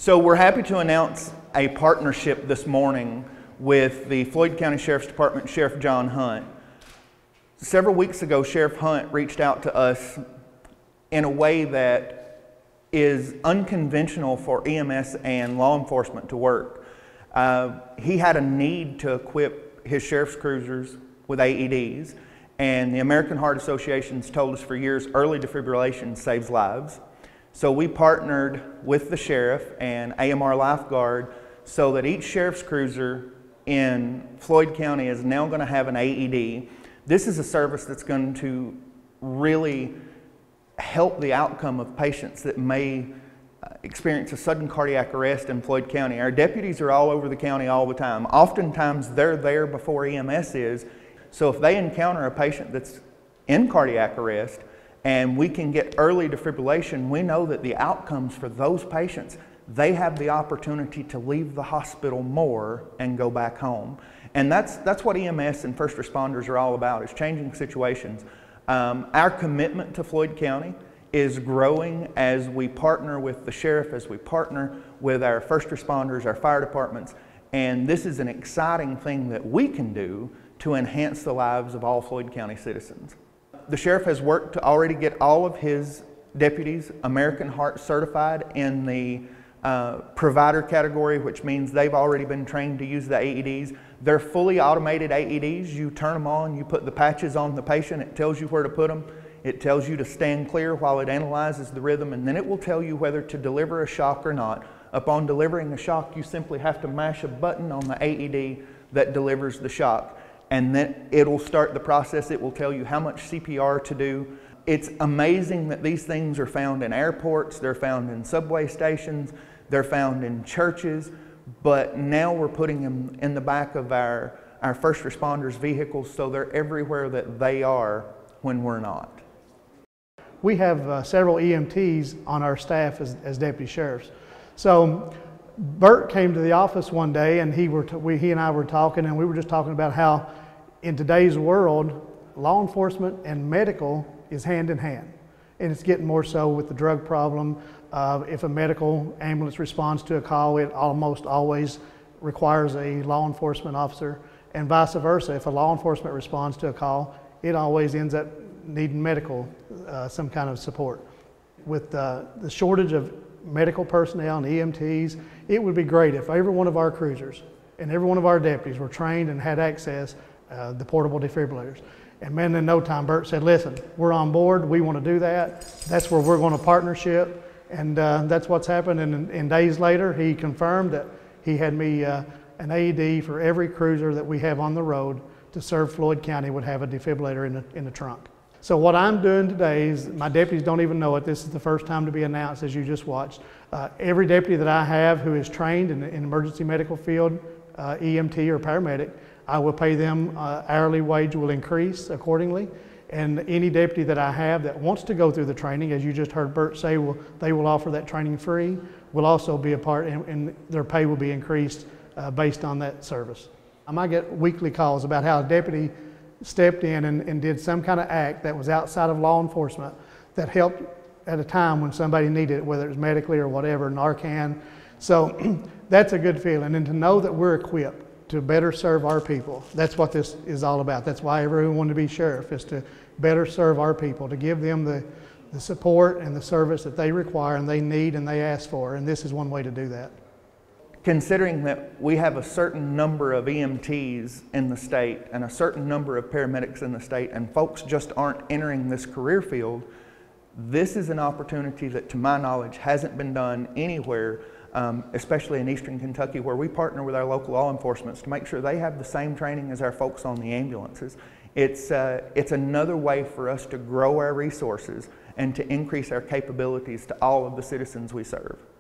So we're happy to announce a partnership this morning with the Floyd County Sheriff's Department, Sheriff John Hunt. Several weeks ago, Sheriff Hunt reached out to us in a way that is unconventional for EMS and law enforcement to work. He had a need to equip his sheriff's cruisers with AEDs, and the American Heart Association's told us for years early defibrillation saves lives. So we partnered with the sheriff and AMR Lifeguard so that each sheriff's cruiser in Floyd County is now going to have an AED. This is a service that's going to really help the outcome of patients that may experience a sudden cardiac arrest in Floyd County. Our deputies are all over the county all the time. Oftentimes they're there before EMS is. So if they encounter a patient that's in cardiac arrest and we can get early defibrillation, we know that the outcomes for those patients, they have the opportunity to leave the hospital more and go back home. And that's what EMS and first responders are all about, is changing situations. Our commitment to Floyd County is growing as we partner with the sheriff, as we partner with our first responders, our fire departments, and this is an exciting thing that we can do to enhance the lives of all Floyd County citizens. The sheriff has worked to already get all of his deputies American Heart certified in the provider category, which means they've already been trained to use the AEDs. They're fully automated AEDs. You turn them on, you put the patches on the patient, it tells you where to put them. It tells you to stand clear while it analyzes the rhythm, and then it will tell you whether to deliver a shock or not. Upon delivering a shock, you simply have to mash a button on the AED that delivers the shock, and then it'll start the process. It will tell you how much CPR to do. It's amazing that these things are found in airports, they're found in subway stations, they're found in churches, but now we're putting them in the back of our first responders' vehicles, so they're everywhere that they are when we're not. We have several EMTs on our staff as deputy sheriffs. So Bert came to the office one day and he and I were talking, and we were just talking about how in today's world, law enforcement and medical is hand in hand. And it's getting more so with the drug problem. If a medical ambulance responds to a call, it almost always requires a law enforcement officer, and vice versa. If a law enforcement responds to a call, it always ends up needing medical, some kind of support. With the shortage of medical personnel and EMTs, it would be great if every one of our cruisers and every one of our deputies were trained and had access the portable defibrillators. And man, in no time, Bert said, listen, we're on board, we want to do that. That's where we're going to partnership. And that's what's happened. And days later, he confirmed that he had me an AED for every cruiser that we have on the road to serve Floyd County would have a defibrillator in the trunk. So what I'm doing today is, my deputies don't even know it, this is the first time to be announced, as you just watched. Every deputy that I have who is trained in the emergency medical field, EMT or paramedic, I will pay them, hourly wage will increase accordingly. And any deputy that I have that wants to go through the training, as you just heard Bert say, they will offer that training free, will also be a part, and their pay will be increased based on that service. I might get weekly calls about how a deputy stepped in and did some kind of act that was outside of law enforcement that helped at a time when somebody needed it, whether it was medically or whatever, Narcan. So that's a good feeling. And to know that we're equipped to better serve our people, that's what this is all about. That's why everyone wanted to be sheriff, is to better serve our people, to give them the support and the service that they require and they need and they ask for. And this is one way to do that. Considering that we have a certain number of EMTs in the state and a certain number of paramedics in the state, and folks just aren't entering this career field, this is an opportunity that, to my knowledge, hasn't been done anywhere, especially in Eastern Kentucky, where we partner with our local law enforcement to make sure they have the same training as our folks on the ambulances. It's another way for us to grow our resources and to increase our capabilities to all of the citizens we serve.